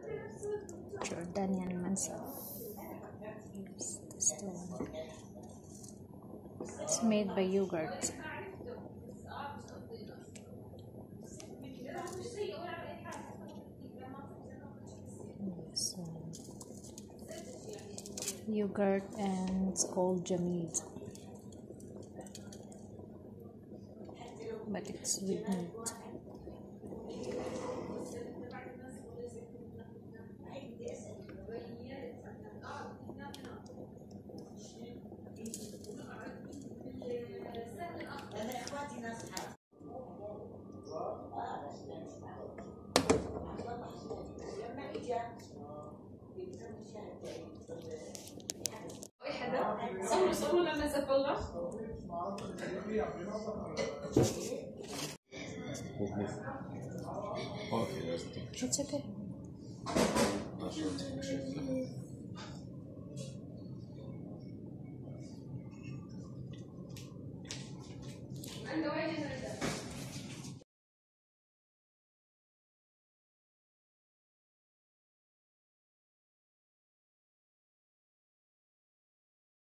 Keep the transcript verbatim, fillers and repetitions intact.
Jordanian mansaf. Here's the stone. It's made by yogurt. So, yogurt, and it's called jamid, but it's with meat. صوروا صوروا لما زفلنا. It's okay. عنده وين